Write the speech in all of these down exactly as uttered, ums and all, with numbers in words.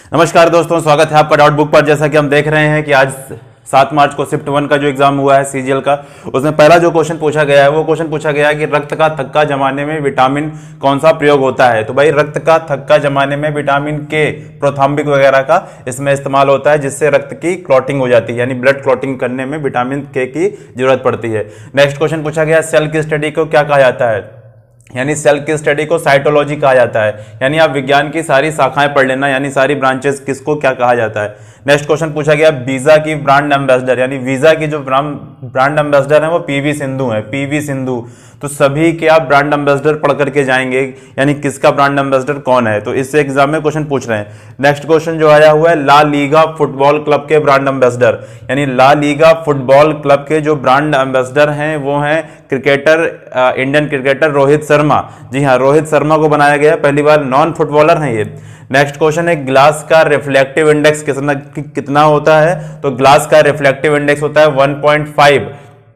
नमस्कार दोस्तों, स्वागत है आपका डाउट बुक पर। जैसा कि हम देख रहे हैं कि आज सात मार्च को शिफ्ट वन का जो एग्जाम हुआ है सीजीएल का, उसमें पहला जो क्वेश्चन पूछा गया है वो क्वेश्चन पूछा गया है कि रक्त का थक्का जमाने में विटामिन कौन सा प्रयोग होता है। तो भाई रक्त का थक्का जमाने में विटामिन के प्रोथाम्बिक वगैरह का इसमें इस्तेमाल होता है, जिससे रक्त की क्लॉटिंग हो जाती है, यानी ब्लड क्लॉटिंग करने में विटामिन के की जरूरत पड़ती है। नेक्स्ट क्वेश्चन पूछा गया सेल की स्टडी को क्या कहा जाता है, यानी सेल की स्टडी को साइटोलॉजी कहा जाता है। यानी आप विज्ञान की सारी शाखाएं पढ़ लेना, यानी सारी ब्रांचेस किसको क्या कहा जाता है। नेक्स्ट क्वेश्चन पूछा गया वीजा की ब्रांड एम्बेसडर, यानी वीजा की जो ब्रांड एम्बेसडर है वो पीवी सिंधु है, पीवी सिंधु। तो सभी के आप ब्रांड एम्बेसडर पढ़ करके जाएंगे, यानी किसका ब्रांड एम्बेसडर कौन है, तो इससे एग्जाम में क्वेश्चन पूछ रहे हैं। नेक्स्ट क्वेश्चन जो आया हुआ है ला लीगा फुटबॉल क्लब के ब्रांड एम्बेसडर, यानी ला लीगा फुटबॉल क्लब के जो ब्रांड एम्बेसडर हैं वो हैं cricketer, Indian cricketer Rohit Sharma. जी हाँ, रोहित शर्मा को बनाया गया, पहली बार, नॉन फुटबॉलर हैं ये। नेक्स्ट क्वेश्चन है ग्लास का रिफ्लेक्टिव इंडेक्स कितना कितना होता है, तो ग्लास का रिफ्लेक्टिव इंडेक्स होता है वन पॉइंट फाइव।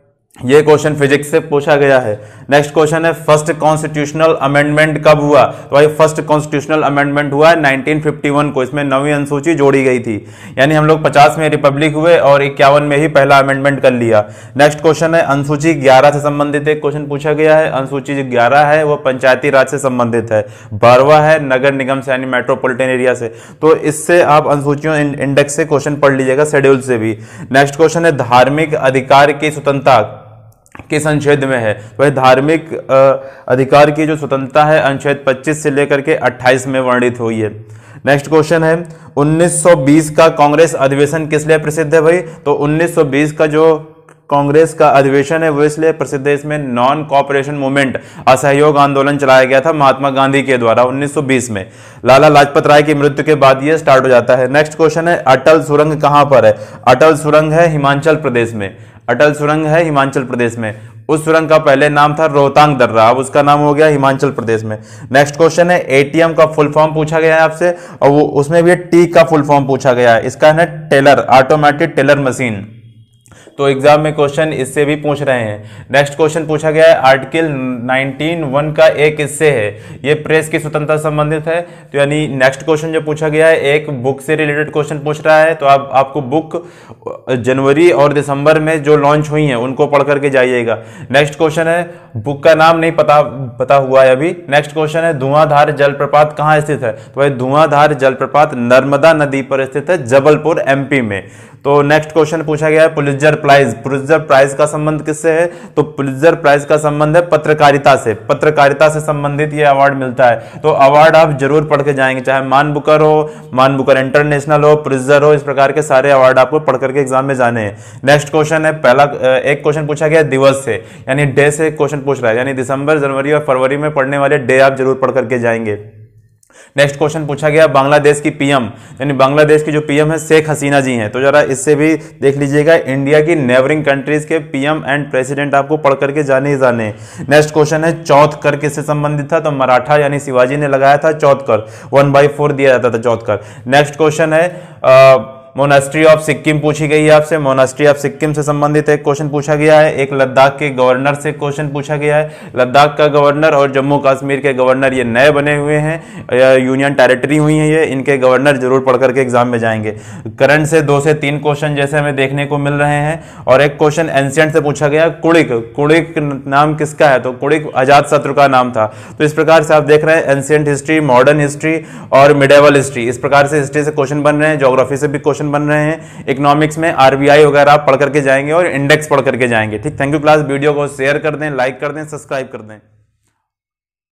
ये क्वेश्चन फिजिक्स से पूछा गया है। नेक्स्ट क्वेश्चन है फर्स्ट कॉन्स्टिट्यूशनल अमेंडमेंट कब हुआ, तो भाई फर्स्ट कॉन्स्टिट्यूशनल अमेंडमेंट हुआ है नाइनटीन फिफ्टी वन को, इसमें नवीं अनुसूची जोड़ी गई थी। यानी हम लोग पचास में रिपब्लिक हुए और इक्यावन में ही पहला अमेंडमेंट कर लिया। नेक्स्ट क्वेश्चन है अनुसूची ग्यारह से संबंधित एक क्वेश्चन पूछा गया है। अनुसूची जो ग्यारह है वो पंचायती राज से संबंधित है, बारहवां है नगर निगम से, यानी मेट्रोपॉलिटन एरिया से। तो इससे आप अनुसूचियों इंडेक्स से क्वेश्चन पढ़ लीजिएगा, शेड्यूल से भी। नेक्स्ट क्वेश्चन है धार्मिक अधिकार की स्वतंत्रता किस अनुच्छेद में है, वह धार्मिक अधिकार की जो स्वतंत्रता है अनुच्छेद पच्चीस से लेकर के अट्ठाईस में वर्णित हुई है। नेक्स्ट क्वेश्चन है उन्नीस सौ बीस का कांग्रेस अधिवेशन किस लिए प्रसिद्ध है भाई, तो उन्नीस सौ बीस का जो कांग्रेस का अधिवेशन है वो इसलिए प्रसिद्ध है, इसमें नॉन कॉपरेशन मूवमेंट, असहयोग आंदोलन चलाया गया था महात्मा गांधी के द्वारा उन्नीस सौ बीस में। लाला लाजपत राय की मृत्यु के बाद ये स्टार्ट हो जाता है। नेक्स्ट क्वेश्चन है अटल सुरंग कहां पर है, अटल सुरंग है हिमाचल प्रदेश में, अटल सुरंग है हिमाचल प्रदेश में। उस सुरंग का पहले नाम था रोहतांग दर्रा, अब उसका नाम हो गया हिमाचल प्रदेश में। नेक्स्ट क्वेश्चन है एटीएम का फुल फॉर्म पूछा गया है आपसे, और वो उसमें भी टी का फुल फॉर्म पूछा गया है, इसका है टेलर, ऑटोमेटिक टेलर मशीन। तो एग्जाम में क्वेश्चन इससे भी पूछ रहे हैं। नेक्स्ट क्वेश्चन पूछा गया है आर्टिकल नाइनटीन वन का एक किससे है, ये प्रेस की स्वतंत्रता से संबंधित है। तो यानी नेक्स्ट क्वेश्चन जो पूछा गया है एक बुक से रिलेटेड क्वेश्चन पूछ रहा है, तो आप आपको बुक जनवरी और दिसंबर में जो लॉन्च हुई है उनको पढ़ करके जाइएगा। नेक्स्ट क्वेश्चन है बुक का नाम नहीं पता पता हुआ है अभी। नेक्स्ट क्वेश्चन है धुआंधार जलप्रपात कहाँ स्थित है, तो भाई धुआंधार जलप्रपात नर्मदा नदी पर स्थित है, जबलपुर एमपी में। तो नेक्स्ट क्वेश्चन पूछा गया है पुलित्जर प्राइज, पुलित्जर प्राइज का संबंध किससे है, तो पुलित्जर प्राइज का संबंध है पत्रकारिता से, पत्रकारिता से संबंधित ये अवार्ड मिलता है। तो अवार्ड आप जरूर पढ़ के जाएंगे, चाहे मान बुकर हो, मान बुकर इंटरनेशनल हो, पुलित्जर हो, इस प्रकार के सारे अवार्ड आपको पढ़ करके एग्जाम में जाने हैं। नेक्स्ट क्वेश्चन है पहला एक क्वेश्चन पूछा गया दिवस से, यानी डे से क्वेश्चन पूछ रहा है, यानी दिसंबर जनवरी और फरवरी में पढ़ने वाले डे आप जरूर पढ़ करके जाएंगे। नेक्स्ट क्वेश्चन पूछा गया बांग्लादेश की पीएम, यानी बांग्लादेश की जो पीएम है शेख हसीना जी हैं, तो जरा इससे भी देख लीजिएगा। इंडिया की नेबरिंग कंट्रीज के पीएम एंड प्रेसिडेंट आपको पढ़ करके जाने ही जाने। नेक्स्ट क्वेश्चन है चौथ कर किससे संबंधित था, तो मराठा यानी शिवाजी ने लगाया था चौथ कर, वन बाई फोर दिया जाता था चौथ कर। नेक्स्ट क्वेश्चन है आ, मोनास्ट्री ऑफ सिक्किम पूछी गई है आपसे, मोनास्ट्री ऑफ सिक्किम से संबंधित एक क्वेश्चन पूछा गया है। एक लद्दाख के गवर्नर से क्वेश्चन पूछा गया है, लद्दाख का गवर्नर और जम्मू कश्मीर के गवर्नर ये नए बने हुए हैं, यूनियन टेरिटरी हुई है ये, इनके गवर्नर जरूर पढ़ करके एग्जाम में जाएंगे। करंट से दो से तीन क्वेश्चन जैसे हमें देखने को मिल रहे हैं, और एक क्वेश्चन एंशिएंट से पूछा गया कुड़िक, कुड़िक नाम किसका है, तो कुड़िक अजात शत्रु का नाम था। तो इस प्रकार से आप देख रहे हैं एंशिएंट हिस्ट्री, मॉडर्न हिस्ट्री और मिडेवल हिस्ट्री, इस प्रकार से हिस्ट्री से क्वेश्चन बन रहे हैं, ज्योग्राफी से भी क्वेश्चन बन रहे हैं, इकोनॉमिक्स में आरबीआई वगैरह आप पढ़ करके जाएंगे और इंडेक्स पढ़ करके जाएंगे। ठीक, थैंक यू क्लास। वीडियो को शेयर कर दें, लाइक कर दें, सब्सक्राइब कर दें।